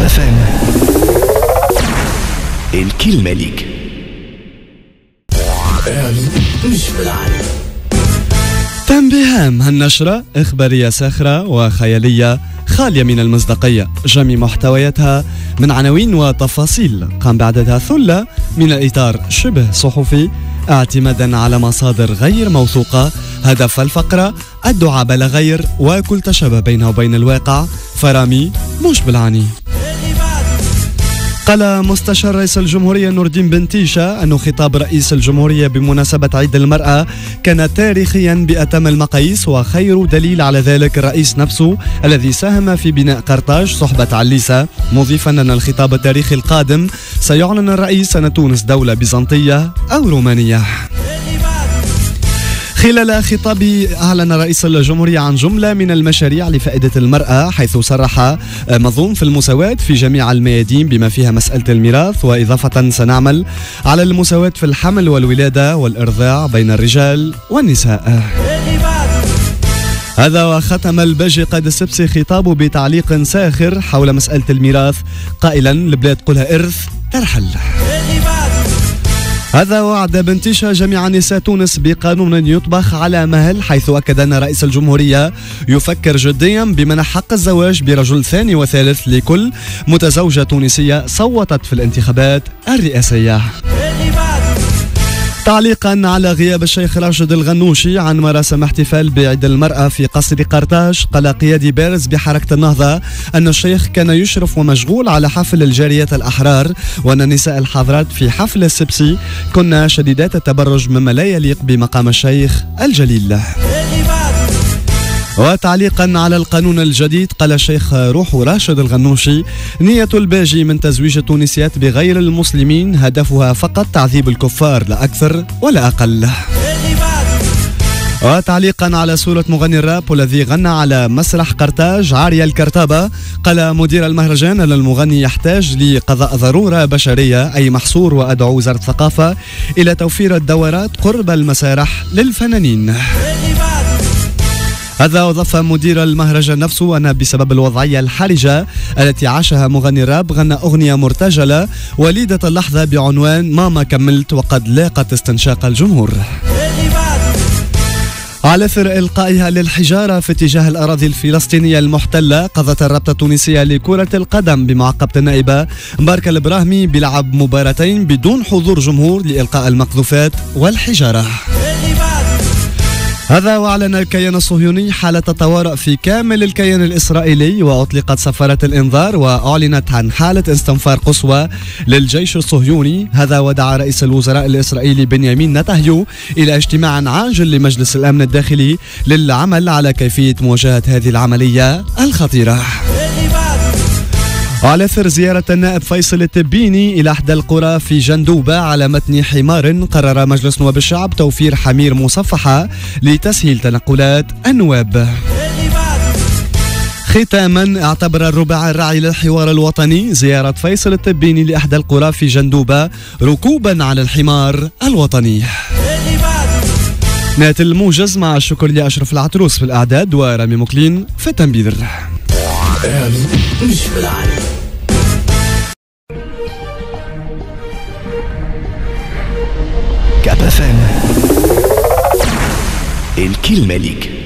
FM. الكلمة ليك. مش بالعالم. تنبيه هام: هالنشرة إخبارية ساخرة وخيالية خالية من المصداقية، جميع محتوياتها من عناوين وتفاصيل قام بعددها ثلة من الإطار شبه صحفي اعتمادا على مصادر غير موثوقة. هدف الفقرة الدعاء بلا غير وكل تشابه بينه وبين الواقع، فرامي مش بالعني. قال مستشار رئيس الجمهورية نور الدين بنتيشة أن خطاب رئيس الجمهورية بمناسبة عيد المرأة كان تاريخيا بأتم المقاييس، وخير دليل على ذلك الرئيس نفسه الذي ساهم في بناء قرطاج صحبة عليسة، مضيفا أن الخطاب التاريخي القادم سيعلن الرئيس أن تونس دولة بيزنطية أو رومانية. خلال خطابه أعلن رئيس الجمهورية عن جملة من المشاريع لفائدة المرأة، حيث صرح مضمون في المساواة في جميع الميادين بما فيها مسألة الميراث، وإضافة سنعمل على المساواة في الحمل والولادة والإرضاع بين الرجال والنساء. هذا وختم الباجي قائد السبسي خطابه بتعليق ساخر حول مسألة الميراث قائلا: البلاد كلها إرث ترحل. هذا وعد بنتيشة جميع نساء تونس بقانون يطبخ على مهل، حيث أكد أن رئيس الجمهورية يفكر جديا بمنح حق الزواج برجل ثاني وثالث لكل متزوجة تونسية صوتت في الانتخابات الرئاسية. تعليقا على غياب الشيخ راشد الغنوشي عن مراسم احتفال بعيد المرأة في قصر قرطاج، قال قيادي بارز بحركة النهضة أن الشيخ كان يشرف ومشغول على حفل الجاريات الأحرار، وأن النساء الحاضرات في حفل السبسي كنا شديدات التبرج مما لا يليق بمقام الشيخ الجليل. وتعليقا على القانون الجديد قال الشيخ روح راشد الغنوشي: نية الباجي من تزويج التونسيات بغير المسلمين هدفها فقط تعذيب الكفار لا أكثر ولا أقل. وتعليقا على صورة مغني الراب والذي غنى على مسرح قرطاج عارية الكرتابة، قال مدير المهرجان أن المغني يحتاج لقضاء ضرورة بشرية أي محصور، وأدعو وزارة الثقافة إلى توفير الدورات قرب المسارح للفنانين. هذا وضف مدير المهرجان نفسه أن بسبب الوضعية الحرجة التي عاشها مغني الراب غنى أغنية مرتجلة وليدة اللحظة بعنوان ماما كملت، وقد لاقت استنشاق الجمهور. على اثر القائها للحجاره في اتجاه الاراضي الفلسطينيه المحتله، قضت الرابطه التونسيه لكره القدم بمعقبه النائبه مباركه البراهمي بلعب مباراتين بدون حضور جمهور لالقاء المقذوفات والحجاره. هذا وأعلن الكيان الصهيوني حالة طوارئ في كامل الكيان الإسرائيلي، وأطلقت سفارات الإنذار، وأعلنت عن حالة استنفار قصوى للجيش الصهيوني. هذا ودعا رئيس الوزراء الإسرائيلي بنيامين نتنياهو إلى اجتماع عاجل لمجلس الأمن الداخلي للعمل على كيفية مواجهة هذه العملية الخطيرة. على اثر زيارة النائب فيصل التبيني إلى إحدى القرى في جندوبة على متن حمار، قرر مجلس نواب الشعب توفير حمير مصفحة لتسهيل تنقلات النواب. ختاما، اعتبر الرباع الراعي للحوار الوطني زيارة فيصل التبيني لإحدى القرى في جندوبة ركوبا على الحمار الوطني. نهاية الموجز، مع الشكر لأشرف العتروس في الإعداد ورامي مكلين في التنبيذ. مش بالعالم. كاب FM. الكلمة ليك.